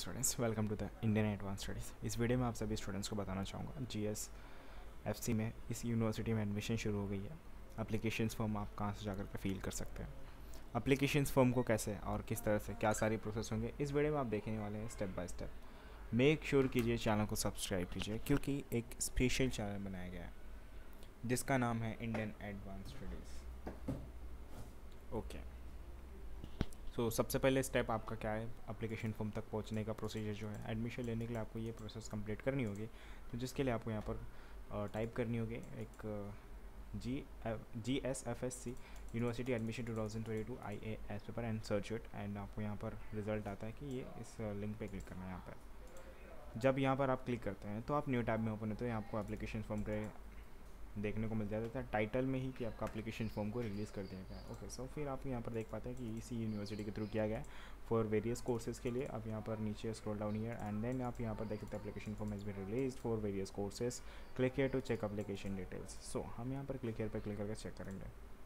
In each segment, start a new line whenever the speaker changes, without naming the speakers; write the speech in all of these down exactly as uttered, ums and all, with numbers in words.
Students, welcome to the Indian advance studies. इस video में आप सभी स्टूडेंट्स को बताना चाहूँगा जी एस एफ सी में इस यूनिवर्सिटी में एडमिशन शुरू हो गई है। एप्लीकेशंस फॉर्म आप कहाँ से जाकर के फिल कर सकते हैं, एप्लीकेशंस फॉर्म को कैसे और किस तरह से क्या सारी प्रोसेस होंगे इस वीडियो में आप देखने वाले हैं step by step. Make sure कीजिए चैनल को सब्सक्राइब कीजिए क्योंकि एक स्पेशल चैनल बनाया गया है जिसका नाम है Indian advance studies. Okay, so so, सबसे पहले स्टेप आपका क्या है, एप्लीकेशन फॉर्म तक पहुंचने का प्रोसीजर जो है। एडमिशन लेने के लिए आपको ये प्रोसेस कंप्लीट करनी होगी, तो जिसके लिए आपको यहाँ पर टाइप करनी होगी एक G G S F S C university admission two thousand twenty two I A S paper and search it, and आपको यहाँ पर रिजल्ट आता है कि ये इस लिंक पे क्लिक करना है। यहाँ पर जब यहाँ पर आप क्लिक करते हैं तो आप न्यू टैब में ओपन होते हैं, आपको एप्लीकेशन फॉर्म के देखने को मिल जाता है टाइटल में ही कि आपका एप्लीकेशन फॉर्म को रिलीज़ कर दिया गया है। ओके, सो फिर आप यहाँ पर देख पाते हैं कि इसी यूनिवर्सिटी के थ्रू किया गया है फॉर वेरियस कोर्सेज के लिए। आप यहाँ पर नीचे scroll down here and then आप यहाँ पर देख सकते हैं application form has been released for various courses, click here to check application details. So हम यहाँ पर क्लिक हियर पर क्लिक करके चेक करेंगे।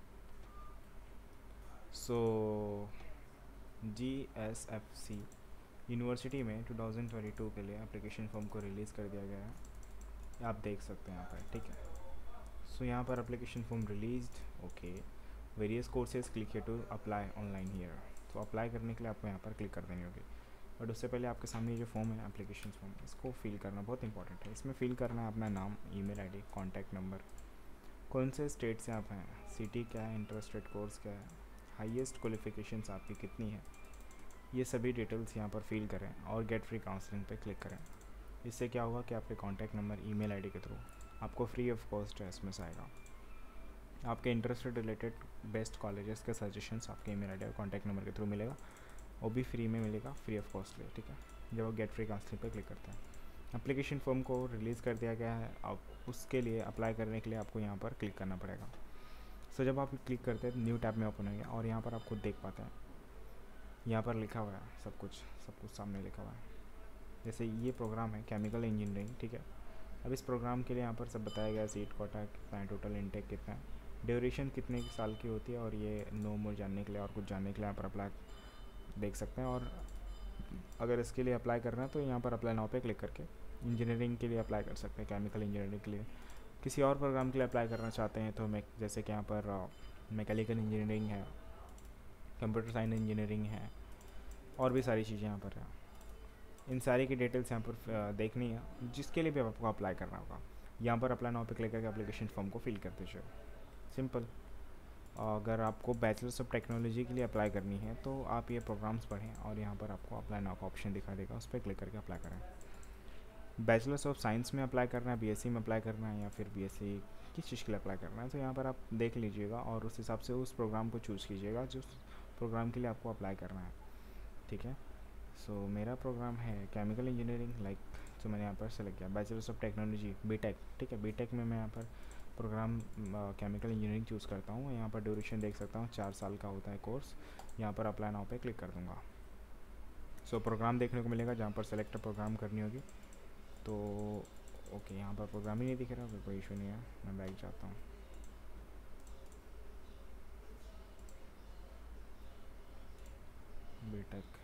So G S F C university में टू थाउजेंड ट्वेंटी टू के लिए एप्लीकेशन फॉर्म को रिलीज़ कर दिया गया है, आप देख सकते हैं यहाँ पर। ठीक है, सो so, यहाँ पर application form released. Okay, various courses, click here to apply online here. तो अप्लाई करने के लिए आपको यहाँ पर क्लिक कर देनी होगी, बट उससे पहले आपके सामने जो फॉर्म है एप्लीकेशन फॉर्म, इसको फिल करना बहुत इंपॉर्टेंट है। इसमें फिल करना है अपना नाम, ईमेल आईडी, कॉन्टैक्ट नंबर, कौन से स्टेट से आप हैं, सिटी क्या है, इंटरेस्टेड कोर्स क्या है, हाईएस्ट क्वालिफिकेशंस आपकी कितनी है, ये सभी डिटेल्स यहाँ पर फिल करें और गेट फ्री काउंसलिंग पे क्लिक करें। इससे क्या होगा कि आपके कॉन्टैक्ट नंबर, ईमेल आईडी के थ्रू आपको फ्री ऑफ कॉस्ट एसएमएस आएगा। आपके इंटरेस्ट से रिलेटेड बेस्ट कॉलेजेस के सजेशंस आपके ईमेल आईडी और कॉन्टैक्ट नंबर के थ्रू मिलेगा, वो भी फ्री में मिलेगा, फ्री ऑफ कॉस्ट लिए। ठीक है, जब आप गेट फ्री काउंसलिंग पे क्लिक करते हैं, एप्लीकेशन फॉर्म को रिलीज़ कर दिया गया है। अब उसके लिए अप्लाई करने के लिए आपको यहाँ पर क्लिक करना पड़ेगा। सो so, जब आप क्लिक करते हैं न्यू टैब में ओपन होंगे और यहाँ पर आप खुद देख पाते हैं, यहाँ पर लिखा हुआ है सब कुछ सब कुछ सामने लिखा हुआ है। जैसे ये प्रोग्राम है केमिकल इंजीनियरिंग। ठीक है, अब इस प्रोग्राम के लिए यहाँ पर सब बताया गया, सीट कोटा कितना है, टोटल इनटेक कितना है, ड्यूरेशन कितने साल की होती है, और ये नो मोर जानने के लिए और कुछ जानने के लिए यहाँ पर अप्लाई देख सकते हैं। और अगर इसके लिए अप्लाई करना है तो यहाँ पर अप्लाई नाउ पे क्लिक करके इंजीनियरिंग के लिए अप्लाई कर सकते हैं, केमिकल इंजीनियरिंग के लिए। किसी और प्रोग्राम के लिए अप्लाई करना चाहते हैं तो मैं जैसे कि यहाँ पर मैकेनिकल इंजीनियरिंग है, कंप्यूटर साइंस इंजीनियरिंग है, और भी सारी चीज़ें यहाँ पर है। इन सारी की डिटेल्स यहाँ पर देखनी है, जिसके लिए भी आपको अप्लाई करना होगा। यहाँ पर अप्लाई नाउ पे क्लिक करके एप्लीकेशन फॉर्म को फिल कर दीजिए, सिंपल। अगर आपको बैचलर्स ऑफ टेक्नोलॉजी के लिए अप्लाई करनी है तो आप ये प्रोग्राम्स पढ़ें और यहाँ पर आपको अप्लाई नाउ का ऑप्शन दिखा देगा, उस पर क्लिक करके अप्लाई करें। बैचलर्स ऑफ साइंस में अप्लाई करना है, बीएससी में अप्लाई करना है, या फिर बीएससी किस चीज़ के लिए अप्लाई करना है, तो यहाँ पर आप देख लीजिएगा और उस हिसाब से उस प्रोग्राम को चूज़ कीजिएगा जिस प्रोग्राम के लिए आपको अप्लाई करना है। ठीक है, सो so, मेरा प्रोग्राम है केमिकल इंजीनियरिंग, लाइक तो मैंने यहाँ पर सेलेक्ट किया बैचलर्स ऑफ टेक्नोलॉजी बीटेक। ठीक है, बीटेक में मैं यहाँ पर प्रोग्राम केमिकल इंजीनियरिंग चूज़ करता हूँ। यहाँ पर ड्यूरेशन देख सकता हूँ, चार साल का होता है कोर्स। यहाँ पर अप्लाई नाउ पे क्लिक कर दूँगा। सो so, प्रोग्राम देखने को मिलेगा जहाँ पर सेलेक्ट प्रोग्राम करनी होगी। तो ओके, यहाँ पर प्रोग्राम ही नहीं दिख रहा, कोई इशू नहीं है, मैं बैक जाता हूँ। बीटेक,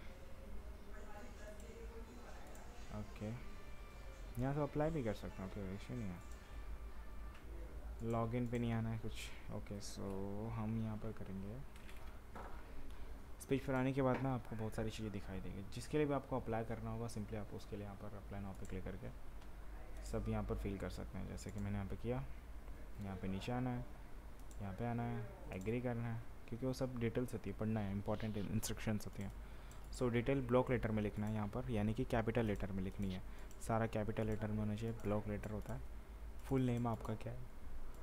ओके, यहाँ से अप्लाई भी कर सकता हूँ, कोई इशू नहीं है। लॉगिन पे नहीं आना है कुछ। ओके, सो हम यहाँ पर करेंगे। इस पेज पर आने के बाद ना आपको बहुत सारी चीज़ें दिखाई देंगी, जिसके लिए भी आपको अप्लाई करना होगा। सिंपली आप उसके लिए यहाँ पर अप्लाई नाउ पे क्लिक करके सब यहाँ पर फिल कर सकते हैं, जैसे कि मैंने यहाँ पे किया। यहाँ पे नीचे आना है, यहाँ पे आना है, एग्री करना है, क्योंकि वो सब डिटेल्स होती है, पढ़ना है, इंपॉर्टेंट इंस्ट्रक्शंस होती हैं। सो डिटेल ब्लॉक लेटर में लिखना है यहाँ पर, यानी कि कैपिटल लेटर में लिखनी है, सारा कैपिटल लेटर में होना चाहिए। ब्लॉक लेटर होता है, फुल नेम आपका क्या है,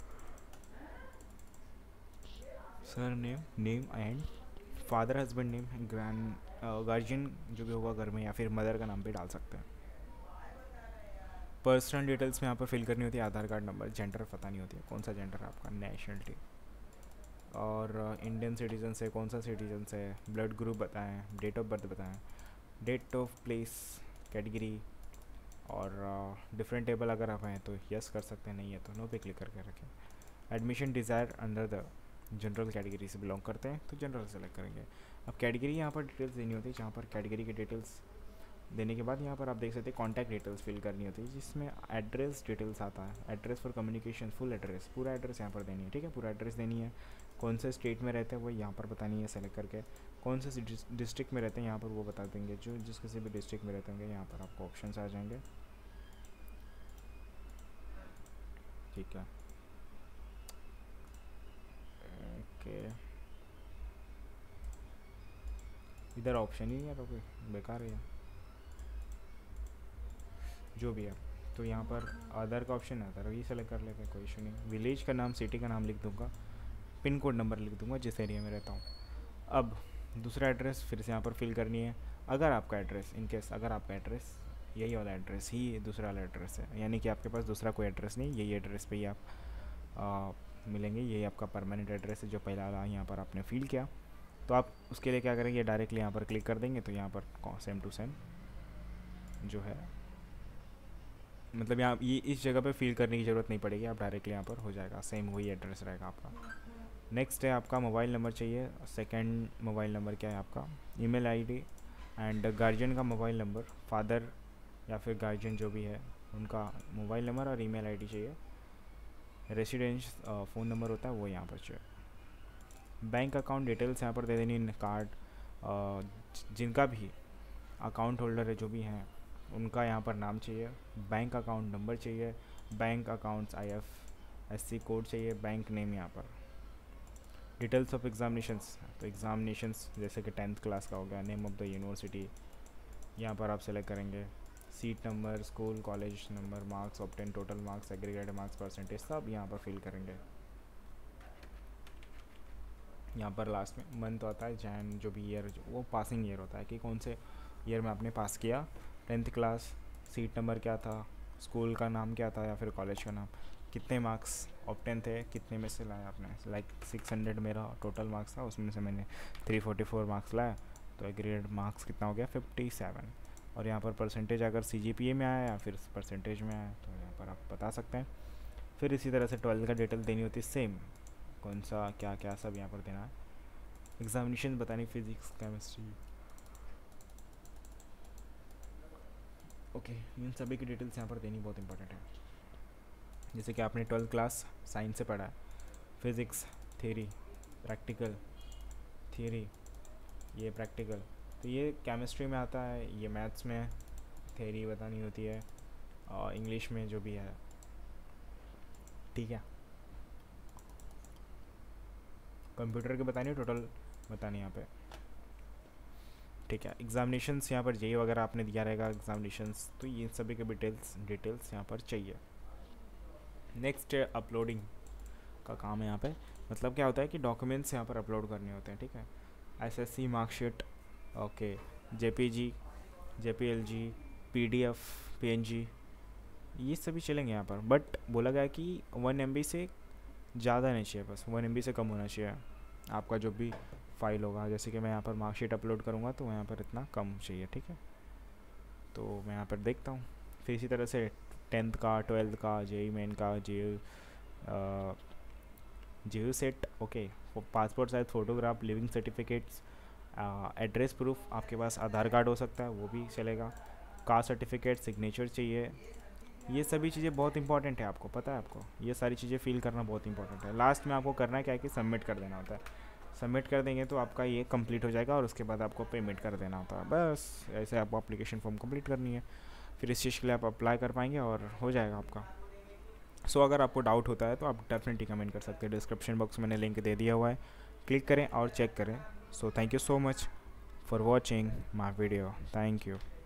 sir name, name and father husband name, grand guardian जो भी होगा घर में, या फिर मदर का नाम भी डाल सकते हैं। पर्सनल डिटेल्स में यहाँ पर फिल करनी होती है, आधार कार्ड नंबर, जेंडर पता नहीं होती है, कौन सा जेंडर है आपका, नेशनलिटी, और इंडियन सिटीजन से कौन सा सिटीजन से, ब्लड ग्रुप बताएं, डेट ऑफ बर्थ बताएं, डेट ऑफ प्लेस, कैटेगरी, और डिफरेंट टेबल अगर आप हैं तो यस कर सकते हैं, नहीं है तो नो पे क्लिक करके रखें। Admission desire under the general category से बिलोंग करते हैं तो जनरल सेलेक्ट करेंगे। अब कैटेगरी यहाँ पर डिटेल्स देनी होती है, जहाँ पर कैटेगरी की डिटेल्स देने के बाद यहाँ पर आप देख सकते हैं कॉन्टैक्ट डिटेल्स फिल करनी होती है, जिसमें एड्रेस डिटेल्स आता है, address for communication, full address, पूरा एड्रेस यहाँ पर देनी है, ठीक है, पूरा एड्रेस देनी है। कौन से स्टेट में रहते हैं वो यहाँ पर बतानी है सेलेक्ट करके, कौन से डिस्ट्रिक्ट में रहते हैं यहाँ पर वो बता देंगे, जो जिस किसी भी डिस्ट्रिक्ट में रहते होंगे यहाँ पर आपको ऑप्शन आ जाएंगे, ठीक है। ओके, इधर ऑप्शन ही नहीं है तो कोई बेकार है जो भी है। तो यहाँ पर अदर का ऑप्शन आता है, ये सेलेक्ट कर लेते हैं, कोई इशू नहीं। विलेज का नाम, सिटी का नाम लिख दूंगा, पिन कोड नंबर लिख दूंगा जिस एरिया में रहता हूँ। अब दूसरा एड्रेस फिर से यहाँ पर फिल करनी है। अगर आपका एड्रेस, इनकेस अगर आपका एड्रेस यही वाला एड्रेस ही दूसरा वाला एड्रेस है, यानी कि आपके पास दूसरा कोई एड्रेस नहीं, यही एड्रेस पे ही आप आ, मिलेंगे, यही आपका परमानेंट एड्रेस है जो पहला वाला यहाँ पर आपने फिल किया, तो आप उसके लिए क्या करेंगे, डायरेक्टली यहाँ पर क्लिक कर देंगे। तो यहाँ पर सेम टू सेम जो है, मतलब यहाँ ये इस जगह पे फिल करने की ज़रूरत नहीं पड़ेगी, आप डायरेक्टली यहाँ पर हो जाएगा, सेम वही एड्रेस रहेगा आपका। नेक्स्ट है आपका मोबाइल नंबर चाहिए। सेकंड मोबाइल नंबर क्या है आपका, ईमेल आईडी एंड गार्जियन का मोबाइल नंबर, फादर या फिर गार्जियन जो भी है उनका मोबाइल नंबर और ईमेल आईडी चाहिए। रेसिडेंस फ़ोन नंबर होता है वो यहाँ पर चाहिए। बैंक अकाउंट डिटेल्स यहाँ पर दे देनी, कार्ड जिनका भी अकाउंट होल्डर है जो भी हैं उनका यहाँ पर नाम चाहिए, बैंक अकाउंट नंबर चाहिए, bank accounts I F S C code चाहिए, बैंक नेम यहाँ पर। डिटेल्स ऑफ एग्जामिनेशंस, तो एग्जामिनेशंस जैसे कि टेंथ क्लास का हो गया, नेम ऑफ द यूनिवर्सिटी यहाँ पर आप सेलेक्ट करेंगे, seat number, school college number, marks obtain, total marks, aggregated marks, percentage, सब यहाँ पर फिल करेंगे। यहाँ पर लास्ट में मंथ आता है, जैन जो भी ईयर, वो पासिंग ईयर होता है कि कौन से ईयर में आपने पास किया, टेंथ क्लास, सीट नंबर क्या था, स्कूल का नाम क्या था या फिर कॉलेज का नाम, कितने मार्क्स ऑब्टेन थे, कितने में से लाया आपने, लाइक सिक्स हंड्रेड मेरा टोटल मार्क्स था, उसमें से मैंने थ्री फोर्टी फोर मार्क्स लाया, तो एग्रीगेटेड मार्क्स कितना हो गया, फिफ्टी सेवन। और यहाँ पर परसेंटेज अगर सी जी पी ए में आया या फिर परसेंटेज में आया तो यहाँ पर आप बता सकते हैं। फिर इसी तरह से ट्वेल्थ का डिटेल देनी होती है, सेम कौन सा क्या क्या सब यहाँ पर देना है। एग्जामिनेशन बतानी, फिजिक्स केमिस्ट्री, ओके, इन सभी की डिटेल्स यहाँ पर देनी बहुत इंपॉर्टेंट है। जैसे कि आपने ट्वेल्थ क्लास साइंस से पढ़ा है, फिज़िक्स थ्योरी, प्रैक्टिकल थ्योरी, ये प्रैक्टिकल, तो ये केमिस्ट्री में आता है, ये मैथ्स में थ्योरी बतानी होती है, और इंग्लिश में जो भी है, ठीक है। कंप्यूटर की बतानी है, टोटल बतानी यहाँ पे, ठीक है। एग्जामिनेशंस यहाँ पर जेई वगैरह आपने दिया रहेगा एग्जामिनेशंस, तो ये सभी के डिटेल्स डिटेल्स यहाँ पर चाहिए। नेक्स्ट अपलोडिंग का काम है यहाँ पे, मतलब क्या होता है कि डॉक्यूमेंट्स यहाँ पर अपलोड करने होते हैं, ठीक है। SSC marksheet, okay, JPG, JPLG, PDF, PNG, ये सभी चलेंगे यहाँ पर, बट बोला गया कि वन एम बी से ज़्यादा नहीं चाहिए, बस वन एम बी से कम होना चाहिए आपका जो भी फाइल होगा। जैसे कि मैं यहाँ पर मार्कशीट अपलोड करूँगा तो यहाँ पर इतना कम चाहिए, ठीक है। तो मैं यहाँ पर देखता हूँ। फिर इसी तरह से टेंथ का, ट्वेल्थ का, जेई मेन का, J J set, okay, passport size photograph, living certificates, address proof, आपके पास आधार कार्ड हो सकता है वो भी चलेगा, कास्ट सर्टिफिकेट, सिग्नेचर चाहिए, ये सभी चीज़ें बहुत इंपॉर्टेंट है, आपको पता है, आपको ये सारी चीज़ें फिल करना बहुत इंपॉर्टेंट है। लास्ट में आपको करना क्या है कि सबमिट कर देना होता है, सबमिट कर देंगे तो आपका ये कंप्लीट हो जाएगा और उसके बाद आपको पेमेंट कर देना होता है, बस ऐसे आपको एप्लीकेशन फॉर्म कंप्लीट करनी है, फिर इस चीज़ के लिए आप अप्लाई कर पाएंगे और हो जाएगा आपका। सो so, अगर आपको डाउट होता है तो आप डेफिनेटली कमेंट कर सकते हैं, डिस्क्रिप्शन बॉक्स में मैंने लिंक दे दिया हुआ है, क्लिक करें और चेक करें। So thank you so much for watching my video, thank you.